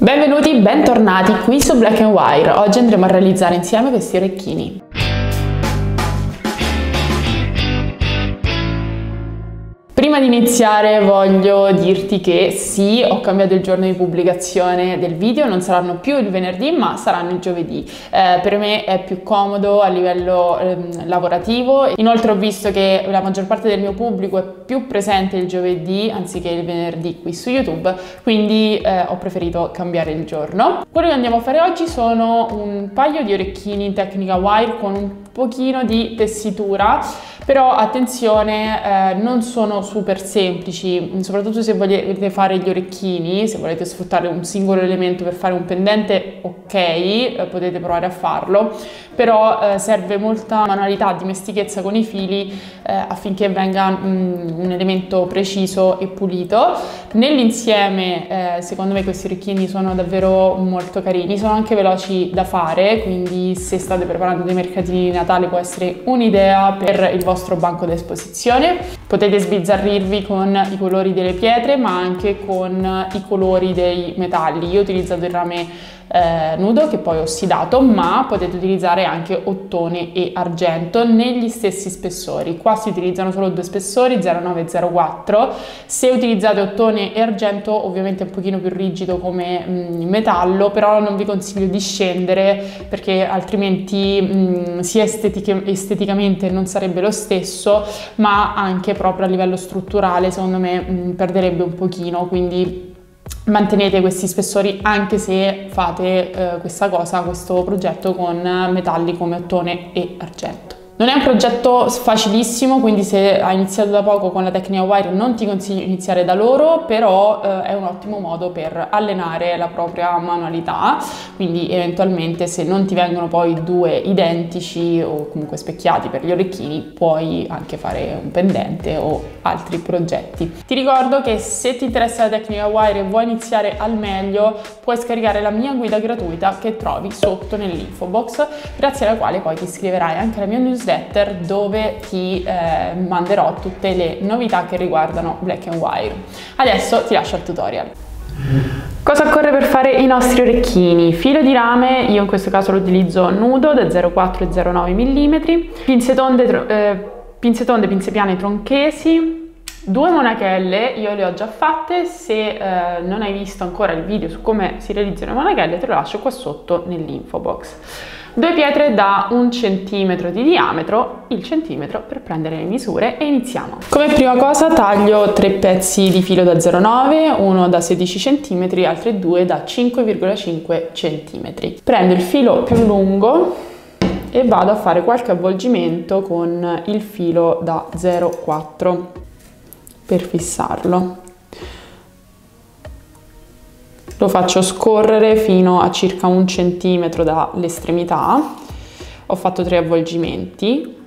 Benvenuti, bentornati qui su Black & Wire. Oggi andremo a realizzare insieme questi orecchini. Prima di iniziare voglio dirti che sì, ho cambiato il giorno di pubblicazione del video, non saranno più il venerdì ma saranno il giovedì. Per me è più comodo a livello lavorativo. Inoltre ho visto che la maggior parte del mio pubblico è più presente il giovedì anziché il venerdì qui su YouTube, quindi ho preferito cambiare il giorno. Quello che andiamo a fare oggi sono un paio di orecchini in tecnica wire con un pochino di tessitura, però attenzione, non sono super semplici, soprattutto se volete fare gli orecchini, se volete sfruttare un singolo elemento per fare un pendente, ok, potete provare a farlo, però serve molta manualità, dimestichezza con i fili affinché venga un elemento preciso e pulito. Nell'insieme secondo me questi orecchini sono davvero molto carini, sono anche veloci da fare, quindi se state preparando dei mercatini di Natale può essere un'idea per il vostro banco d'esposizione. Potete sbizzarrirvi con i colori delle pietre ma anche con i colori dei metalli. Io ho utilizzato il rame nudo che poi ho ossidato, ma potete utilizzare anche ottone e argento negli stessi spessori. Qua si utilizzano solo due spessori, 0,9 e 0,4. Se utilizzate ottone e argento ovviamente è un pochino più rigido come metallo, però non vi consiglio di scendere perché altrimenti sia esteticamente non sarebbe lo stesso, ma anche proprio a livello strutturale secondo me perderebbe un pochino, quindi mantenete questi spessori anche se fate questo progetto con metalli come ottone e argento. Non è un progetto facilissimo, quindi se hai iniziato da poco con la tecnica wire non ti consiglio di iniziare da loro, però è un ottimo modo per allenare la propria manualità, quindi eventualmente se non ti vengono poi due identici o comunque specchiati per gli orecchini puoi anche fare un pendente o altri progetti. Ti ricordo che se ti interessa la tecnica wire e vuoi iniziare al meglio puoi scaricare la mia guida gratuita che trovi sotto nell'info box, grazie alla quale poi ti iscriverai anche alla mia newsletter dove ti manderò tutte le novità che riguardano Black & Wire. Adesso ti lascio al tutorial. Cosa occorre per fare i nostri orecchini? Filo di rame, io in questo caso lo utilizzo nudo da 0,4 e 0,9 mm, pinze tonde, pinze piane tronchesi, due monachelle, io le ho già fatte. Se non hai visto ancora il video su come si realizzano le monachelle te lo lascio qua sotto nell'info box. Due pietre da 1 centimetro di diametro, il centimetro per prendere le misure, e iniziamo. Come prima cosa taglio 3 pezzi di filo da 0,9, uno da 16 cm, altri due da 5,5 cm. Prendo il filo più lungo e vado a fare qualche avvolgimento con il filo da 0,4 per fissarlo. Lo faccio scorrere fino a circa 1 centimetro dall'estremità. Ho fatto 3 avvolgimenti.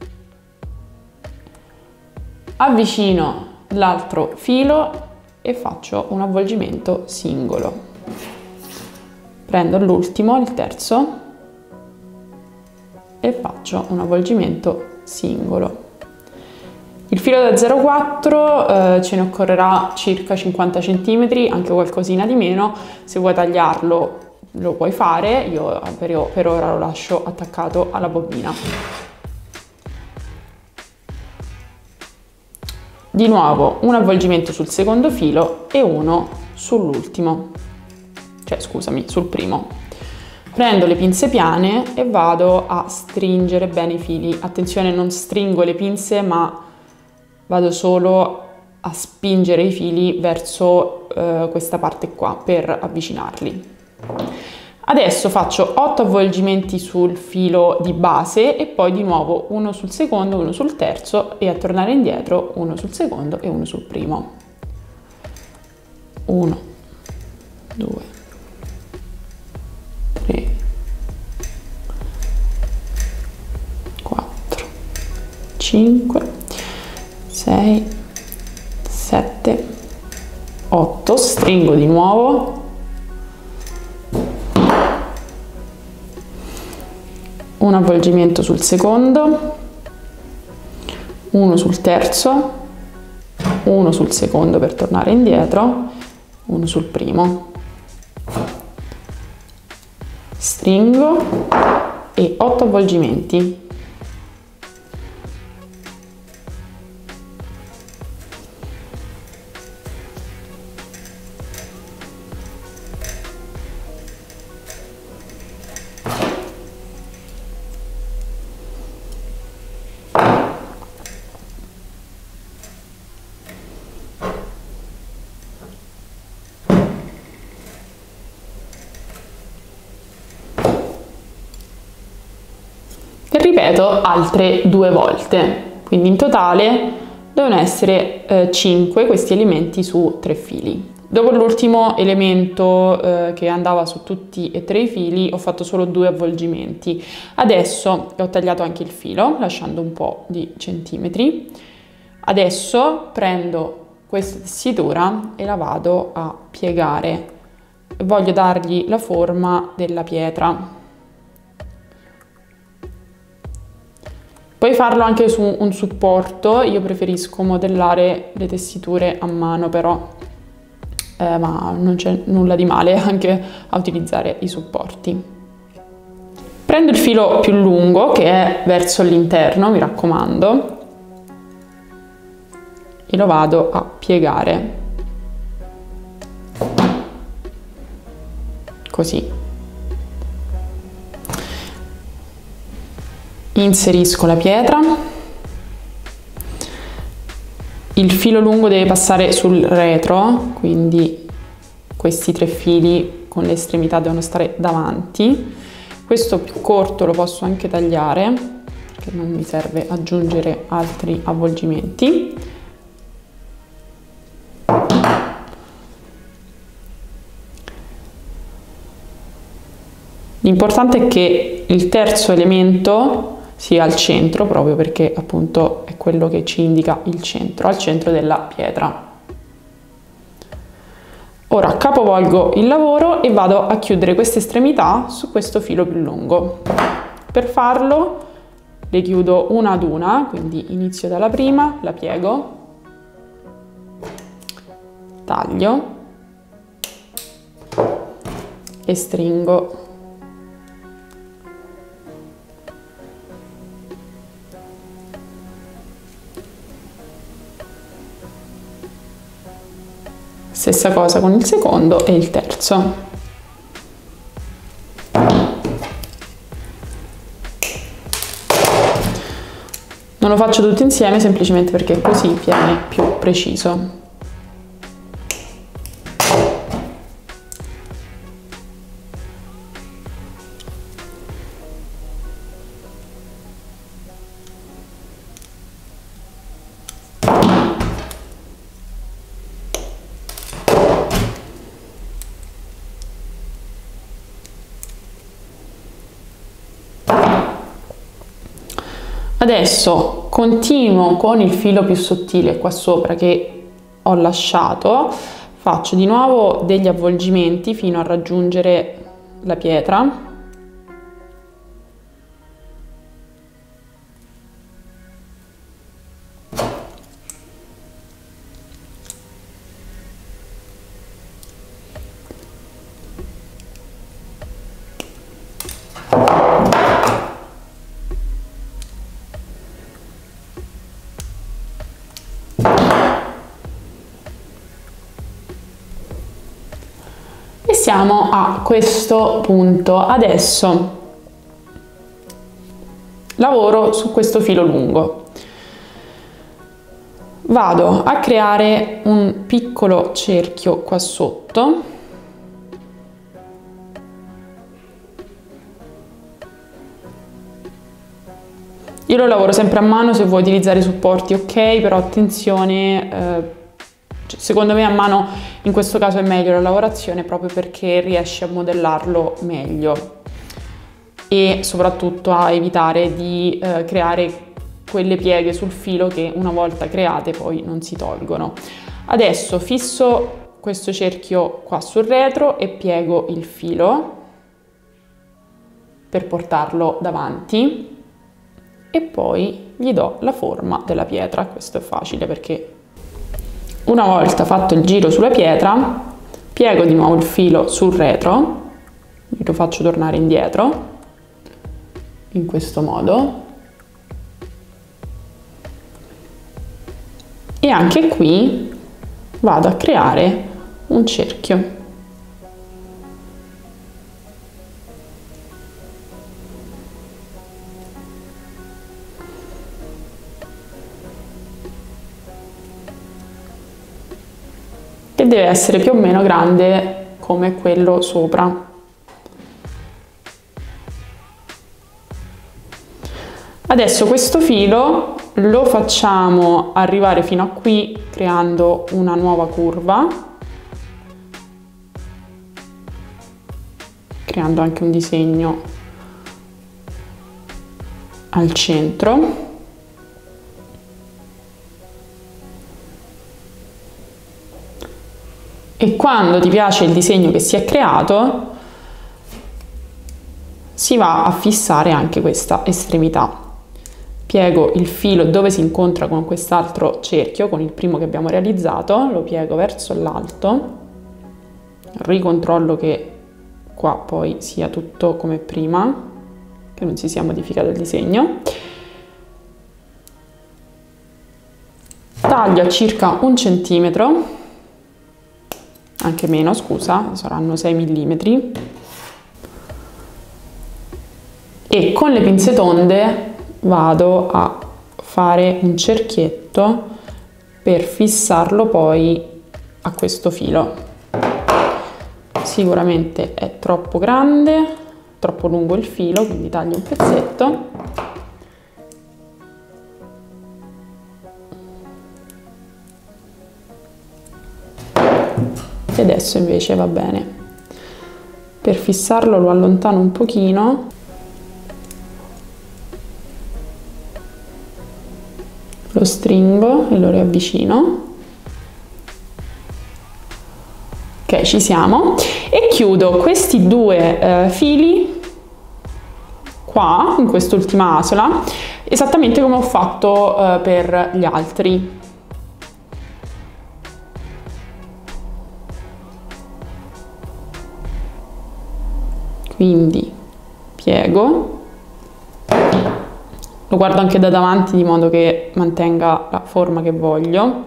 Avvicino l'altro filo e faccio un avvolgimento singolo. Prendo l'ultimo, il terzo, e faccio un avvolgimento singolo. Il filo da 0,4 ce ne occorrerà circa 50 cm, anche qualcosina di meno. Se vuoi tagliarlo lo puoi fare, io per ora lo lascio attaccato alla bobina. Di nuovo un avvolgimento sul secondo filo e uno sull'ultimo, cioè scusami, sul primo. Prendo le pinze piane e vado a stringere bene i fili. Attenzione, non stringo le pinze ma vado solo a spingere i fili verso questa parte qua per avvicinarli. Adesso faccio 8 avvolgimenti sul filo di base e poi di nuovo uno sul secondo, uno sul terzo, e a tornare indietro uno sul secondo e uno sul primo. 1, 2, 3, 4, 5, 6, 7, 8, stringo di nuovo, un avvolgimento sul secondo, uno sul terzo, uno sul secondo per tornare indietro, uno sul primo. stringo e 8 avvolgimenti. E ripeto altre 2 volte, quindi in totale devono essere 5 questi elementi su 3 fili. Dopo l'ultimo elemento che andava su tutti e 3 i fili ho fatto solo 2 avvolgimenti. Adesso ho tagliato anche il filo lasciando un po' di centimetri. Adesso prendo questa tessitura e la vado a piegare. Voglio dargli la forma della pietra. Puoi farlo anche su un supporto, io preferisco modellare le tessiture a mano però, ma non c'è nulla di male anche a utilizzare i supporti. Prendo il filo più lungo che è verso l'interno, mi raccomando, e lo vado a piegare, così. Inserisco la pietra, il filo lungo deve passare sul retro, quindi questi 3 fili con le estremità devono stare davanti. Questo più corto lo posso anche tagliare perché non mi serve aggiungere altri avvolgimenti. L'importante è che il terzo elemento sia al centro, proprio perché appunto è quello che ci indica il centro, al centro della pietra. Ora capovolgo il lavoro e vado a chiudere queste estremità su questo filo più lungo. Per farlo le chiudo una ad una, quindi inizio dalla prima, la piego, taglio e stringo. Stessa cosa con il secondo e il terzo. Non lo faccio tutto insieme semplicemente perché così viene più preciso. Adesso continuo con il filo più sottile qua sopra che ho lasciato, faccio di nuovo degli avvolgimenti fino a raggiungere la pietra. Siamo a questo punto. Adesso lavoro su questo filo lungo. Vado a creare un piccolo cerchio qua sotto. Io lo lavoro sempre a mano, se vuoi utilizzare i supporti ok, però attenzione, secondo me a mano in questo caso è meglio la lavorazione proprio perché riesci a modellarlo meglio e soprattutto a evitare di creare quelle pieghe sul filo che una volta create poi non si tolgono. Adesso fisso questo cerchio qua sul retro e piego il filo per portarlo davanti e poi gli do la forma della pietra. Questo è facile perché una volta fatto il giro sulla pietra, piego di nuovo il filo sul retro lo faccio tornare indietro in questo modo e anche qui vado a creare un cerchio. Che deve essere più o meno grande come quello sopra. Adesso questo filo lo facciamo arrivare fino a qui creando una nuova curva, creando anche un disegno al centro. E quando ti piace il disegno che si è creato, si va a fissare anche questa estremità. Piego il filo dove si incontra con quest'altro cerchio, con il primo che abbiamo realizzato, lo piego verso l'alto, ricontrollo che qua poi sia tutto come prima, che non si sia modificato il disegno. Taglio a circa 1 centimetro, anche meno, scusa, saranno 6 mm, e con le pinze tonde vado a fare un cerchietto per fissarlo poi a questo filo. Sicuramente è troppo grande, troppo lungo il filo, quindi taglio un pezzetto. E adesso invece va bene. Per fissarlo lo allontano un pochino. Lo stringo e lo riavvicino. Ok, ci siamo. E chiudo questi due fili qua, in quest'ultima asola, esattamente come ho fatto per gli altri. Quindi piego. Lo guardo anche da davanti di modo che mantenga la forma che voglio.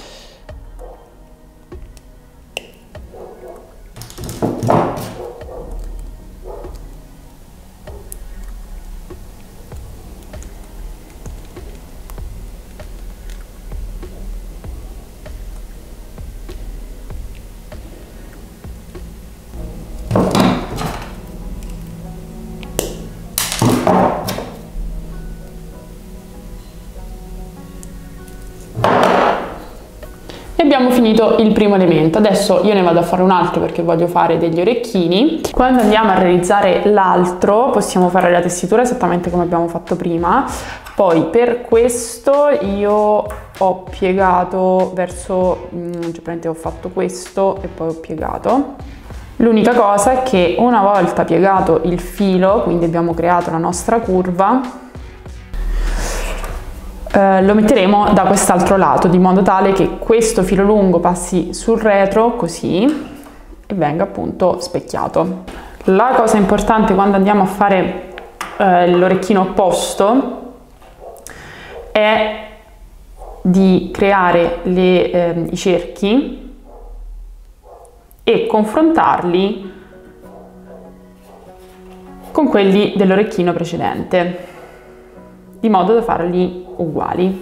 Abbiamo finito il primo elemento. Adesso io ne vado a fare un altro perché voglio fare degli orecchini. Quando andiamo a realizzare l'altro possiamo fare la tessitura esattamente come abbiamo fatto prima. Poi per questo io ho piegato verso, praticamente ho fatto questo e poi ho piegato. L'unica cosa è che una volta piegato il filo, quindi abbiamo creato la nostra curva, lo metteremo da quest'altro lato, di modo tale che questo filo lungo passi sul retro così e venga appunto specchiato. La cosa importante quando andiamo a fare l'orecchino opposto è di creare i cerchi e confrontarli con quelli dell'orecchino precedente, di modo da farli uguali.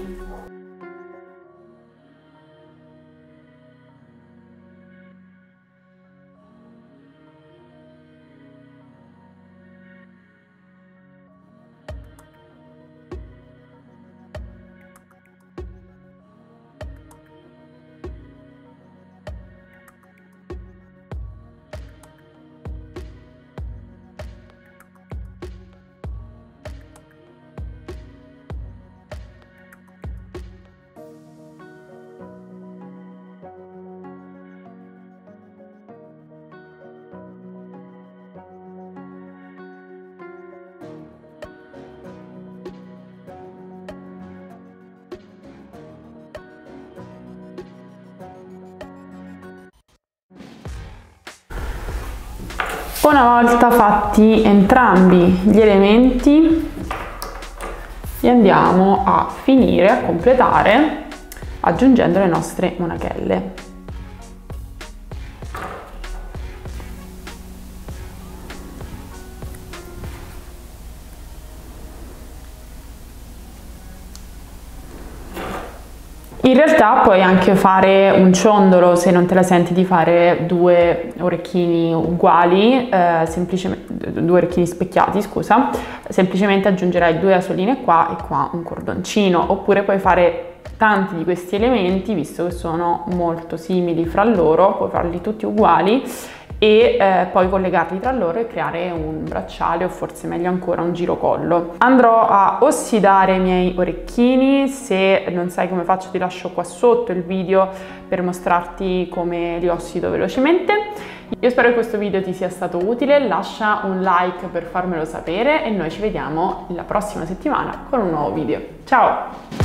Una volta fatti entrambi gli elementi, li andiamo a finire, a completare, aggiungendo le nostre monachelle. In realtà puoi anche fare un ciondolo se non te la senti di fare due orecchini uguali, due orecchini specchiati, scusa, semplicemente aggiungerai due asoline qua e qua un cordoncino, oppure puoi fare tanti di questi elementi, visto che sono molto simili fra loro, puoi farli tutti uguali e poi collegarli tra loro e creare un bracciale o forse meglio ancora un girocollo. Andrò a ossidare i miei orecchini, se non sai come faccio ti lascio qua sotto il video per mostrarti come li ossido velocemente. Io spero che questo video ti sia stato utile, lascia un like per farmelo sapere e noi ci vediamo la prossima settimana con un nuovo video. Ciao!